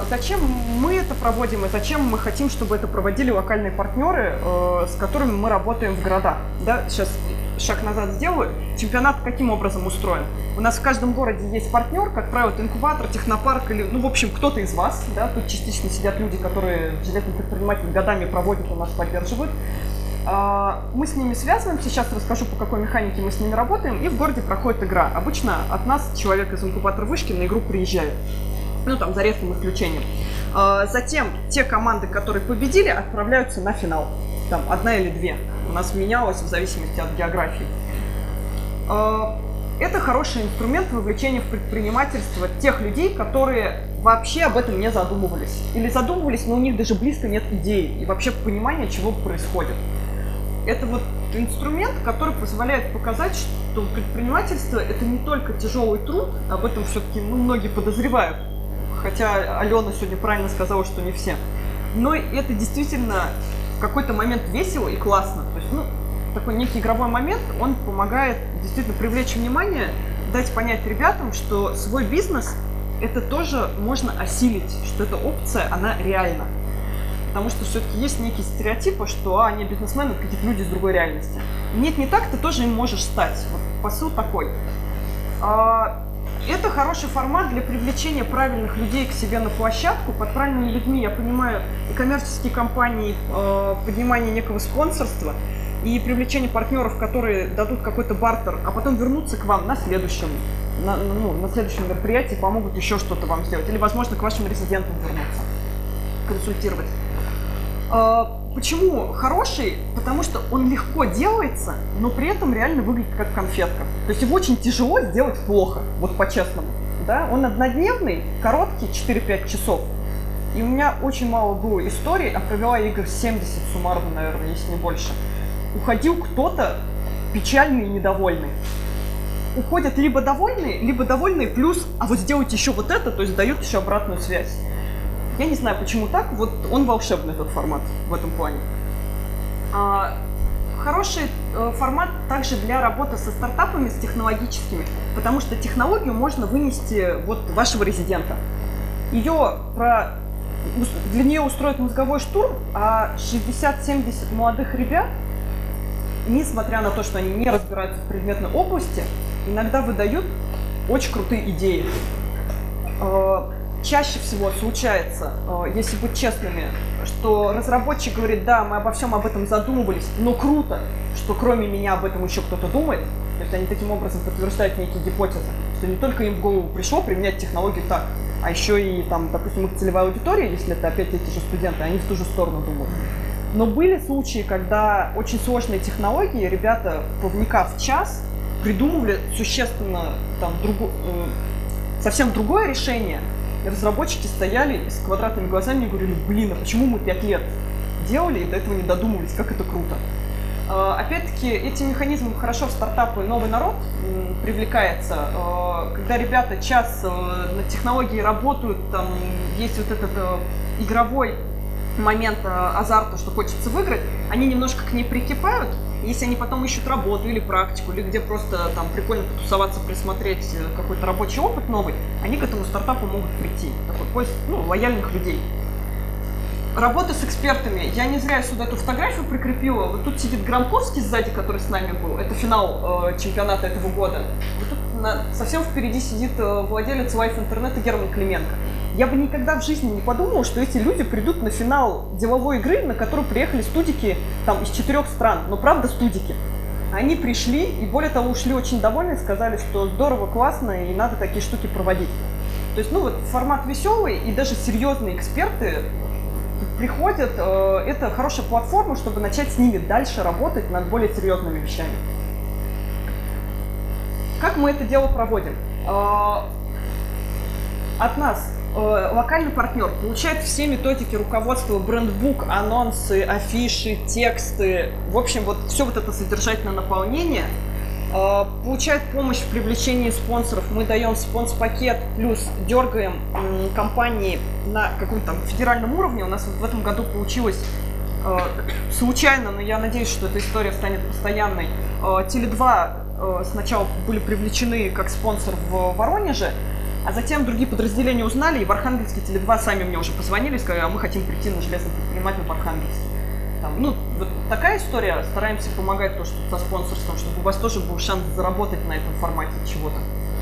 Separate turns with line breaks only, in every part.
зачем мы это проводим и зачем мы хотим, чтобы это проводили локальные партнеры, с которыми мы работаем в городах. Да? Сейчас шаг назад сделаю. Чемпионат каким образом устроен? У нас в каждом городе есть партнер, как правило, это инкубатор, технопарк или, ну, в общем, кто-то из вас. Да? Тут частично сидят люди, которые железный предприниматель годами проводят, у нас поддерживают. Мы с ними связываемся, сейчас расскажу, по какой механике мы с ними работаем, и в городе проходит игра. Обычно от нас человек из инкубатора вышки на игру приезжает. Ну, там, за редким исключением. Затем те команды, которые победили, отправляются на финал. Там, одна или две. У нас менялось в зависимости от географии. Это хороший инструмент вовлечения в предпринимательство тех людей, которые вообще об этом не задумывались. Или задумывались, но у них даже близко нет идеи и вообще понимания, чего происходит. Это вот инструмент, который позволяет показать, что предпринимательство – это не только тяжелый труд, об этом все-таки многие подозревают, хотя Алена сегодня правильно сказала, что не все, но это действительно в какой-то момент весело и классно. То есть, такой некий игровой момент, он помогает действительно привлечь внимание, дать понять ребятам, что свой бизнес – это тоже можно осилить, что эта опция, она реальна. Потому что все-таки есть некие стереотипы, что они бизнесмены, какие-то люди из другой реальности. Нет, не так, ты тоже им можешь стать. Вот посыл такой. Это хороший формат для привлечения правильных людей к себе на площадку. Под правильными людьми, я понимаю, и коммерческие компании, поднимание некого спонсорства, и привлечение партнеров, которые дадут какой-то бартер, а потом вернутся к вам на следующем мероприятии, помогут еще что-то вам сделать. Или, возможно, к вашим резидентам вернуться, консультировать. Почему хороший? Потому что он легко делается, но при этом реально выглядит как конфетка. То есть его очень тяжело сделать плохо, вот по-честному. Да? Он однодневный, короткий, 4-5 часов. И у меня очень мало было историй, а провела игр 70 суммарно, наверное, если не больше. Уходил кто-то печальный и недовольный. Уходят либо довольные плюс, а вот сделайте еще вот это, то есть дают еще обратную связь. Я не знаю, почему так, вот он волшебный, этот формат, в этом плане. Хороший формат также для работы со стартапами, с технологическими, потому что технологию можно вынести вот вашего резидента. Для нее устроить мозговой штурм, а 60-70 молодых ребят, несмотря на то, что они не разбираются в предметной области, иногда выдают очень крутые идеи. Чаще всего случается, если быть честными, что разработчик говорит: да, мы обо всем об этом задумывались, но круто, что кроме меня об этом еще кто-то думает. То есть они таким образом подтверждают некие гипотезы, что не только им в голову пришло применять технологию так, а еще и, там, допустим, их целевая аудитория, если это опять эти же студенты, они в ту же сторону думают. Но были случаи, когда очень сложные технологии ребята, повникав в час, придумывали существенно совсем другое решение. И разработчики стояли с квадратными глазами и говорили: блин, а почему мы 5 лет делали и до этого не додумывались, как это круто. Опять-таки, эти механизмы хорошо в стартапы новый народ привлекается. Когда ребята час на технологии работают, там есть вот этот игровой момент азарта, что хочется выиграть, они немножко к ней прикипают. Если они потом ищут работу или практику, или где просто там прикольно потусоваться, присмотреть какой-то рабочий опыт новый, они к этому стартапу могут прийти. Такой поиск лояльных людей. Работа с экспертами. Я не зря сюда эту фотографию прикрепила. Вот тут сидит Громковский сзади, который с нами был. Это финал чемпионата этого года. Вот тут совсем впереди сидит владелец Life интернета Герман Клименко. Я бы никогда в жизни не подумала, что эти люди придут на финал деловой игры, на которую приехали студики там из 4 стран. Но правда студики. Они пришли и, более того, ушли очень довольны, сказали, что здорово, классно и надо такие штуки проводить. То есть, формат веселый, и даже серьезные эксперты приходят. Это хорошая платформа, чтобы начать с ними дальше работать над более серьезными вещами. Как мы это дело проводим? От нас локальный партнер получает все методики руководства, брендбук, анонсы, афиши, тексты, в общем, вот все вот это содержательное наполнение. Получает помощь в привлечении спонсоров. Мы даем спонс-пакет, плюс дергаем компании на каком-то там федеральном уровне. У нас в этом году получилось случайно, но я надеюсь, что эта история станет постоянной. Теле2 сначала были привлечены как спонсор в Воронеже, А затем другие подразделения узнали, и в Архангельске Теле2 сами мне уже позвонили, сказали, а мы хотим прийти на железный предприниматель в Архангельске. Там, ну, вот такая история, стараемся помогать то, что со спонсорством, чтобы у вас тоже был шанс заработать на этом формате чего-то.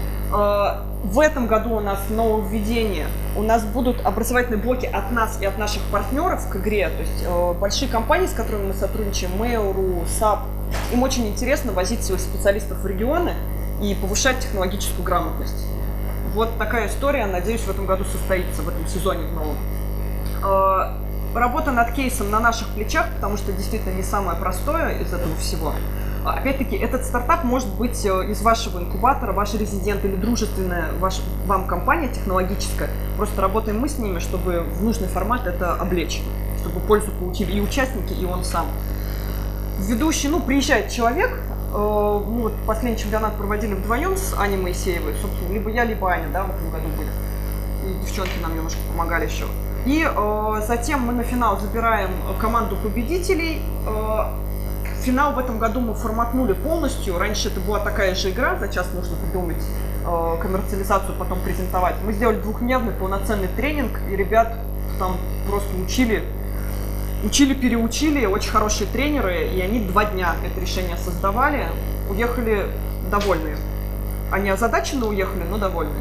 В этом году у нас нововведение. У нас будут образовательные блоки от нас и от наших партнеров к игре. То есть большие компании, с которыми мы сотрудничаем, Mail.ru, SAP, им очень интересно возить своих специалистов в регионы и повышать технологическую грамотность. Вот такая история, надеюсь, в этом году состоится, в этом сезоне в новом. Работа над кейсом на наших плечах, потому что действительно не самое простое из этого всего. Опять-таки, этот стартап может быть из вашего инкубатора, ваш резидент или дружественная вам компания технологическая. Просто работаем мы с ними, чтобы в нужный формат это облечь, чтобы пользу получили и участники, и он сам. Ведущий, ну, приезжает человек, мы вот последний чемпионат проводили вдвоем с Аней Моисеевой, собственно, либо я, либо Аня, да, в этом году были. И девчонки нам немножко помогали еще. И затем мы на финал забираем команду победителей. Финал в этом году мы форматнули полностью. Раньше это была такая же игра, за час нужно придумать коммерциализацию, потом презентовать. Мы сделали двухдневный полноценный тренинг, и ребят там просто учили, переучили, очень хорошие тренеры, и они 2 дня это решение создавали, уехали довольные. Они озадаченно уехали, но довольные.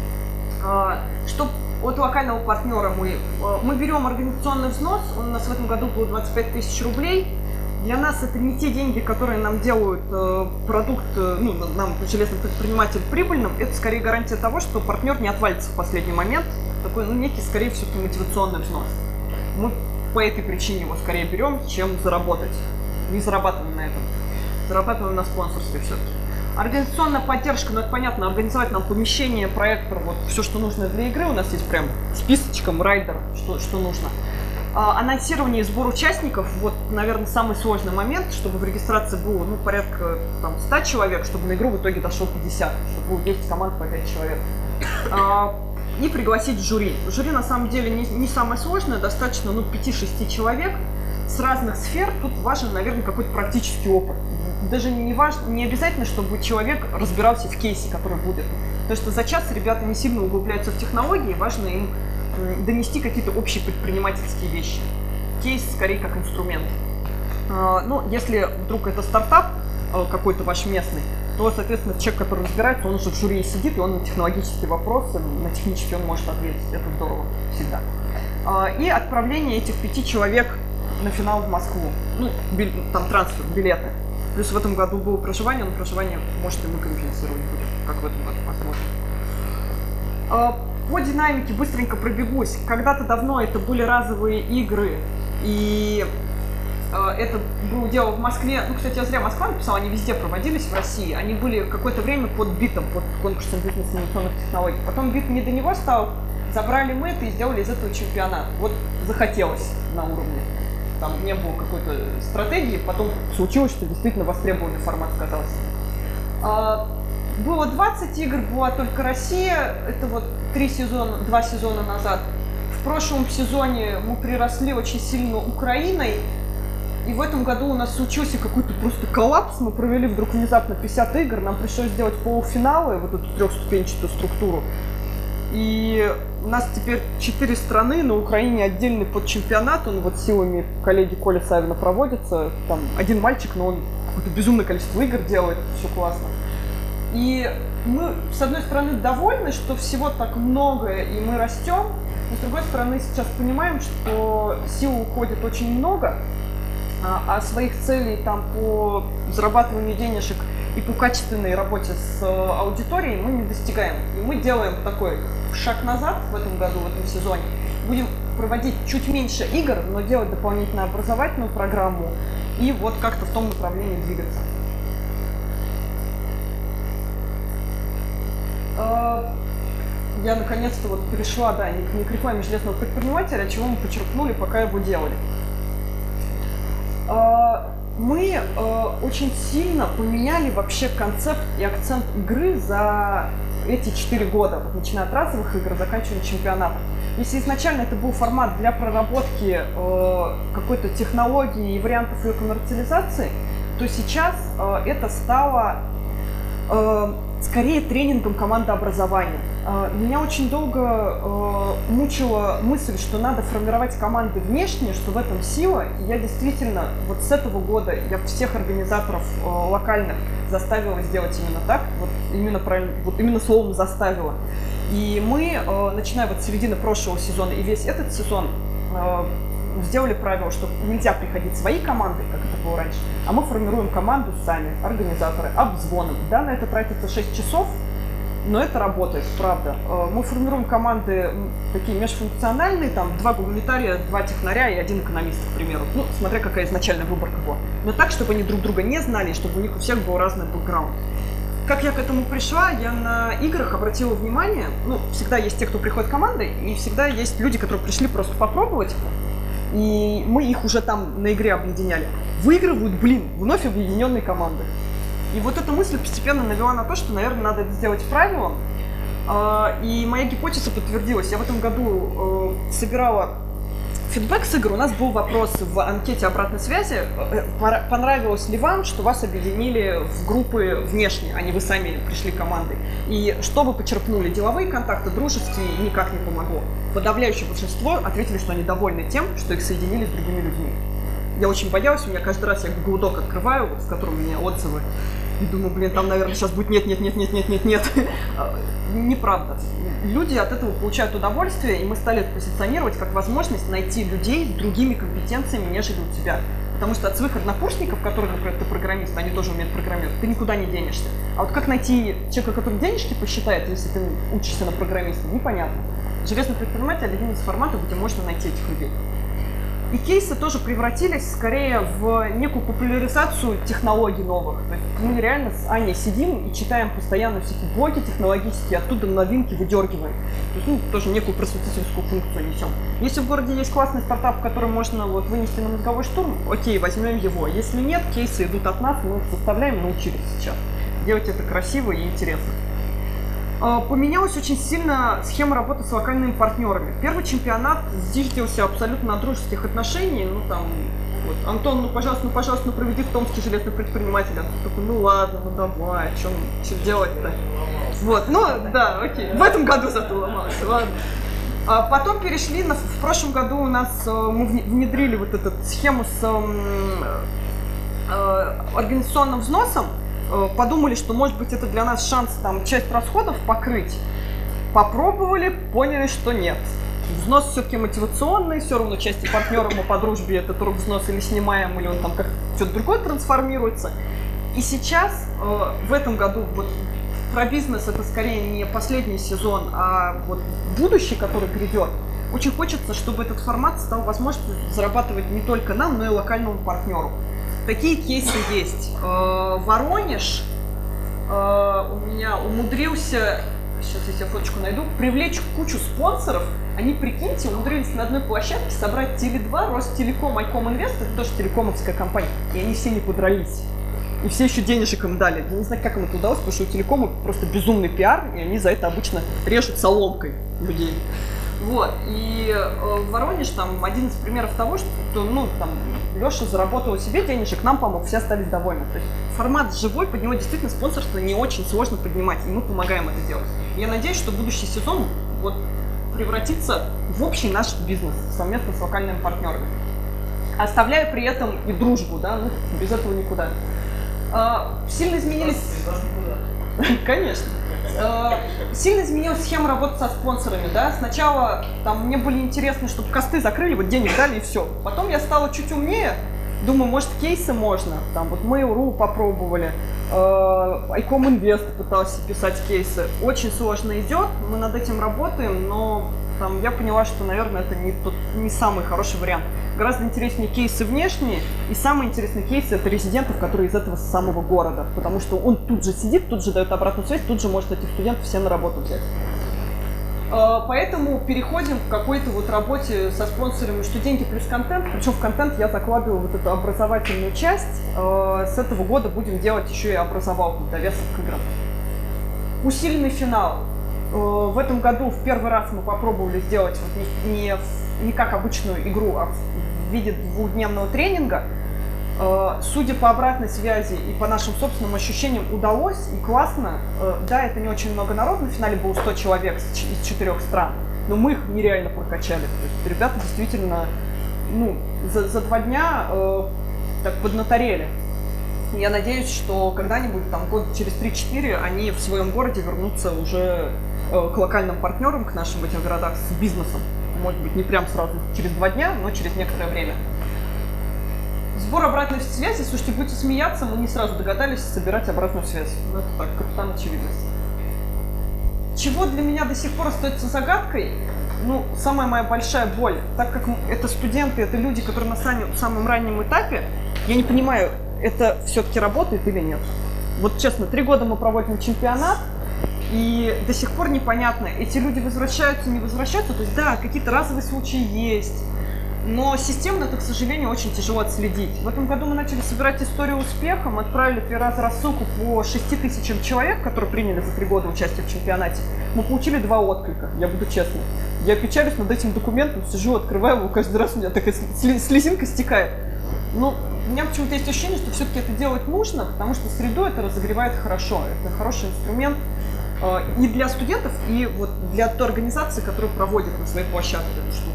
Что от локального партнера мы берем организационный взнос, он у нас в этом году был 25 тысяч рублей. Для нас это не те деньги, которые нам делают продукт, ну, нам, железный предприниматель, прибыльным. Это скорее гарантия того, что партнер не отвалится в последний момент. Такой, ну, некий, скорее, все-таки мотивационный взнос. Мы по этой причине его скорее берем, чем заработать. Не зарабатываем на этом. Зарабатываем на спонсорстве все-таки. Организационная поддержка, ну, это понятно, организовать нам помещение, проектор, вот все, что нужно для игры. У нас есть прям списочком, райдер, что нужно. Анонсирование и сбор участников, вот, наверное, самый сложный момент, чтобы в регистрации было, ну, порядка там 100 человек, чтобы на игру в итоге дошло 50, чтобы было 10 команд по 5 человек. И пригласить жюри. Жюри, на самом деле, не самое сложное, достаточно, ну, 5-6 человек с разных сфер. Тут важен, наверное, какой-то практический опыт. Даже не обязательно, чтобы человек разбирался в кейсе, который будет. Потому что за час ребята не сильно углубляются в технологии, важно им донести какие-то общие предпринимательские вещи. Кейс скорее как инструмент. Ну, если вдруг это стартап какой-то ваш местный, то, соответственно, человек, который разбирается, он уже в жюри сидит, и он на технологические вопросы, на технические он может ответить. Это здорово всегда. И отправление этих 5 человек на финал в Москву. Ну, там трансфер, билеты. Плюс в этом году было проживание, но проживание, может, и мы компенсировать будем, как в этом году посмотрим. По динамике быстренько пробегусь. Когда-то давно это были разовые игры, и это было дело в Москве. Ну, кстати, я зря Москва написала, они везде проводились в России. Они были какое-то время под битом, под конкурсом бизнес-инновационных технологий. Потом бит не до него стал, забрали мы это и сделали из этого чемпионат. Вот захотелось на уровне. Там не было какой-то стратегии, потом случилось, что действительно востребованный формат оказался. Было 20 игр, была только Россия, это вот 2 сезона назад. В прошлом сезоне мы приросли очень сильно Украиной, и в этом году у нас случился какой-то просто коллапс. Мы провели вдруг внезапно 50 игр, нам пришлось сделать полуфиналы, вот эту 3-ступенчатую структуру. И у нас теперь 4 страны, на Украине отдельный подчемпионат, он вот силами коллеги Коли Савина проводится. Там один мальчик, но он какое-то безумное количество игр делает, все классно. И мы, с одной стороны, довольны, что всего так много, и мы растем, но с другой стороны, сейчас понимаем, что сил уходит очень много, а своих целей там по зарабатыванию денежек и по качественной работе с аудиторией мы не достигаем. И мы делаем такой шаг назад в этом году, в этом сезоне. Будем проводить чуть меньше игр, но делать дополнительную образовательную программу и вот как-то в том направлении двигаться. Я наконец-то вот перешла, да, не к рекламе железного предпринимателя, чего мы подчеркнули, пока его делали. Мы очень сильно поменяли вообще концепт и акцент игры за эти 4 года, вот, начиная от разовых игр, заканчивая чемпионатом. Если изначально это был формат для проработки какой-то технологии и вариантов ее коммерциализации, то сейчас это стало скорее тренингом командообразования. Меня очень долго мучила мысль, что надо формировать команды внешние, что в этом сила. И я действительно вот с этого года я всех организаторов локальных заставила сделать именно так, вот именно правильно, вот именно словом заставила. И мы, начиная вот с середины прошлого сезона и весь этот сезон, сделали правило, что нельзя приходить своей командой, как это было раньше, а мы формируем команду сами, организаторы, обзвоном. Да, на это тратится 6 часов, но это работает, правда. Мы формируем команды такие межфункциональные, там 2 гуманитария, 2 технаря и 1 экономист, к примеру. Ну, смотря какая изначальная выборка была. Но так, чтобы они друг друга не знали, чтобы у них у всех был разный бэкграунд. Как я к этому пришла, я на играх обратила внимание, ну, всегда есть те, кто приходит командой, и всегда есть люди, которые пришли просто попробовать, и мы их уже там на игре объединяли. Выигрывают, вновь объединенные команды. И вот эта мысль постепенно навела на то, что, наверное, надо это сделать правилом. И моя гипотеза подтвердилась. Я в этом году собирала фидбэк с игр. У нас был вопрос в анкете обратной связи. Понравилось ли вам, что вас объединили в группы внешние, а не вы сами пришли командой? И что вы почерпнули? Деловые контакты, дружеские, никак не помогло. Подавляющее большинство ответили, что они довольны тем, что их соединили с другими людьми. Я очень боялась, у меня каждый раз я Google Doc открываю, с которым у меня отзывы, и думаю, там, наверное, сейчас будет нет. Неправда. Люди от этого получают удовольствие, и мы стали это позиционировать как возможность найти людей с другими компетенциями, нежели у тебя. Потому что от своих однокурсников, которые, например, ты программист, они тоже умеют программировать, ты никуда не денешься. А вот как найти человека, который денежки посчитает, если ты учишься на программиста, непонятно. Железный предприниматель – один из форматов, где можно найти этих людей. И кейсы тоже превратились скорее в некую популяризацию технологий новых. То есть мы реально с Аней сидим и читаем постоянно всякие блоги технологические, оттуда новинки выдергиваем. То есть, тоже некую просветительскую функцию несем. Если в городе есть классный стартап, который можно вынести на мозговой штурм, окей, возьмем его. Если нет, кейсы идут от нас, мы их заставляем, научились сейчас. Делать это красиво и интересно. Поменялась очень сильно схема работы с локальными партнерами. Первый чемпионат зиждился абсолютно на дружеских отношениях. Антон, пожалуйста, проведи в Томске железный предприниматель. Антон такой, ладно, давай, что делать-то? Да, окей. В этом году зато ломалось, ладно. Потом перешли, в прошлом году у нас мы внедрили вот эту схему с организационным взносом. Подумали, что, может быть, это для нас шанс часть расходов покрыть. Попробовали, поняли, что нет. Взнос все-таки мотивационный, все равно части партнеров мы по дружбе этот взнос или снимаем, или он там как что-то другое трансформируется. И сейчас, в этом году, про бизнес это скорее не последний сезон, а будущий, который придет. Очень хочется, чтобы этот формат стал возможностью зарабатывать не только нам, но и локальному партнеру. Такие кейсы есть. Воронеж у меня умудрился, сейчас я себе фоточку найду, привлечь кучу спонсоров. Они, прикиньте, умудрились на одной площадке собрать Теле2, Ростелеком, Айком Инвест, это тоже телекомовская компания, и они все не подрались. И все еще денежек им дали. Я не знаю, как им это удалось, потому что у Телекома просто безумный пиар, и они за это обычно режут соломкой людей. И Воронеж один из примеров того, что Леша заработал себе денежек, нам помог, все остались довольны. То есть формат живой, под него действительно спонсорство не очень сложно поднимать, и мы помогаем это делать. Я надеюсь, что будущий сезон превратится в общий наш бизнес совместно с локальными партнерами. Оставляя при этом и дружбу, без этого никуда. Сильно изменились... Конечно. Сильно изменилась схема работы со спонсорами, Сначала мне были интересны, чтобы косты закрыли, денег дали и все. Потом я стала чуть умнее, думаю, может, кейсы можно. Mail.ru попробовали, Айком Инвест пытался писать кейсы. Очень сложно идет, мы над этим работаем, но я поняла, что, наверное, это не самый хороший вариант. Гораздо интереснее кейсы внешние, и самые интересные кейсы — это резидентов, которые из этого самого города, потому что он тут же сидит, тут же дает обратную связь, тут же может этих студентов все на работу взять. Поэтому переходим к какой-то работе со спонсорами, что деньги плюс контент, причем в контент я закладываю эту образовательную часть. С этого года будем делать еще и образовалку в довесок к играм. Усиленный финал. В этом году в первый раз мы попробовали сделать не как обычную игру, а в виде двухдневного тренинга. Судя по обратной связи и по нашим собственным ощущениям, удалось и классно. Да, это не очень много народу, на финале было 100 человек из 4 стран, но мы их нереально прокачали. То есть ребята действительно за 2 дня так поднаторели. Я надеюсь, что когда-нибудь, там, год через 3-4, они в своем городе вернутся уже к локальным партнерам, к нашим в этих городах с бизнесом. Может быть, не прям сразу через 2 дня, но через некоторое время. Сбор обратной связи, слушайте, будете смеяться, мы не сразу догадались собирать обратную связь. Ну, это так, капитан очевидность. Чего для меня до сих пор остается загадкой? Самая моя большая боль, так как это студенты, это люди, которые на самом раннем этапе, я не понимаю, это все-таки работает или нет. Вот честно, 3 года мы проводим чемпионат, и до сих пор непонятно, эти люди возвращаются, не возвращаются. То есть, да, какие-то разовые случаи есть, но системно это, к сожалению, очень тяжело отследить. В этом году мы начали собирать историю успеха, мы отправили 3 раза рассылку по 6000 человек, которые приняли за 3 года участие в чемпионате. Мы получили 2 отклика, я буду честна. Я печалюсь над этим документом, сижу, открываю его, каждый раз у меня такая слезинка стекает. У меня почему-то есть ощущение, что все-таки это делать нужно, потому что среду это разогревает хорошо. Это хороший инструмент и для студентов, и вот для той организации, которая проводит на своей площадке эту штуку.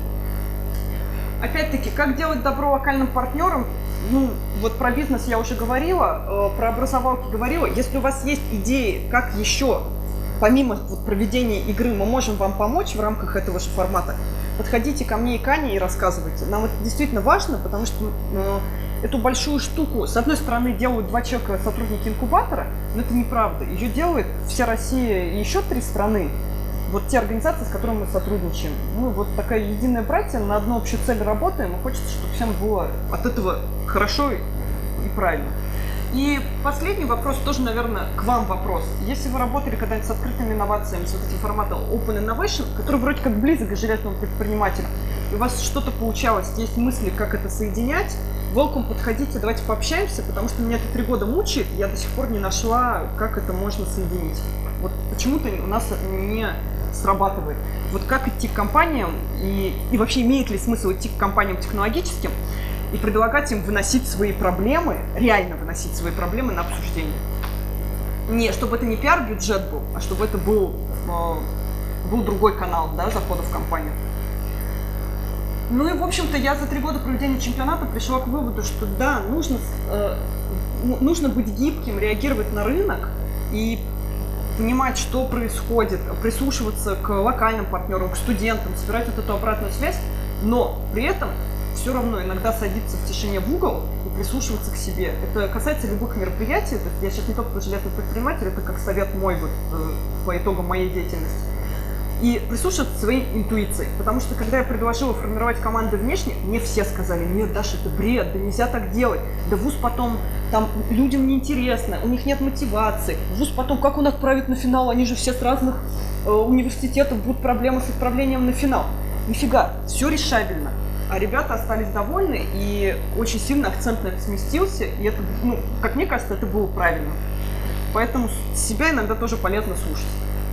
Опять-таки, как делать добро локальным партнерам? Вот про бизнес я уже говорила, про образовалки говорила. Если у вас есть идеи, как еще, помимо проведения игры, мы можем вам помочь в рамках этого же формата, подходите ко мне и к Ане и рассказывайте. Нам это действительно важно, потому что эту большую штуку, с одной стороны, делают 2 человека сотрудники инкубатора, но это неправда. Ее делает вся Россия и еще 3 страны. Вот те организации, с которыми мы сотрудничаем. Мы вот такая единая братья, на одну общую цель работаем, и хочется, чтобы всем было от этого хорошо и правильно. И последний вопрос, тоже, наверное, к вам вопрос. Если вы работали когда-нибудь с открытыми инновациями, с вот этим форматом Open Innovation, который вроде как близок к железному предпринимателю, и у вас что-то получалось, есть мысли, как это соединять, welcome, подходите, давайте пообщаемся, потому что меня это 3 года мучает, я до сих пор не нашла, как это можно соединить. Вот почему-то у нас не срабатывает. Вот как идти к компаниям и вообще имеет ли смысл идти к компаниям технологическим и предлагать им выносить свои проблемы, реально выносить свои проблемы на обсуждение. Не, чтобы это не пиар-бюджет был, а чтобы это был другой канал, да, захода в компанию. И, в общем-то, я за 3 года проведения чемпионата пришла к выводу, что да, нужно быть гибким, реагировать на рынок и понимать, что происходит, прислушиваться к локальным партнерам, к студентам, собирать вот эту обратную связь, но при этом все равно иногда садиться в тишине в угол и прислушиваться к себе. Это касается любых мероприятий. То есть я сейчас не только про железный предприниматель, это как совет мой по итогам моей деятельности. И прислушиваться к своей интуиции. Потому что когда я предложила формировать команды внешне, мне все сказали: нет, Даша, это бред, да нельзя так делать. Да вуз потом, там людям неинтересно, у них нет мотивации. Вуз потом, как он отправит на финал? Они же все с разных университетов, будут проблемы с отправлением на финал. Нифига, все решабельно. А ребята остались довольны, и очень сильно акцент на это сместился, и это, как мне кажется, это было правильно. Поэтому себя иногда тоже полезно слушать.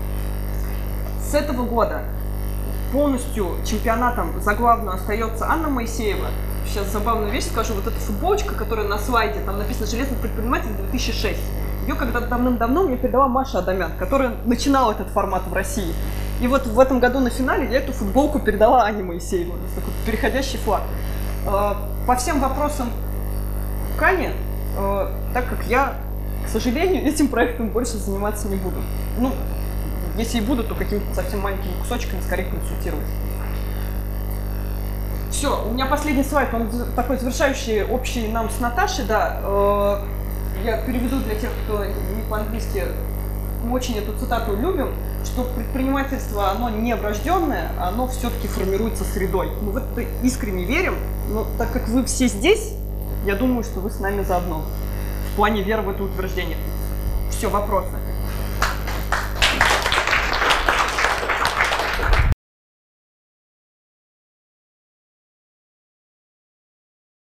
С этого года полностью чемпионатом за главную остается Анна Моисеева. Сейчас забавную вещь скажу. Вот эта футболочка, которая на слайде, там написано «Железный предприниматель 2006». Ее когда-то давным-давно мне передала Маша Адамян, которая начинала этот формат в России. И вот в этом году на финале я эту футболку передала Ане Моисееву. Это такой переходящий флаг. По всем вопросам к Ане, так как я, к сожалению, этим проектом больше заниматься не буду. Если и буду, то какими-то совсем маленькими кусочками скорее консультировать. Все, у меня последний слайд, он такой завершающий, общий нам с Наташей, да. Я переведу для тех, кто не по-английски. Мы очень эту цитату любим, что предпринимательство, оно не врожденное, оно все-таки формируется средой. Мы в это искренне верим, но так как вы все здесь, я думаю, что вы с нами заодно в плане веры в это утверждение. Все, вопросы.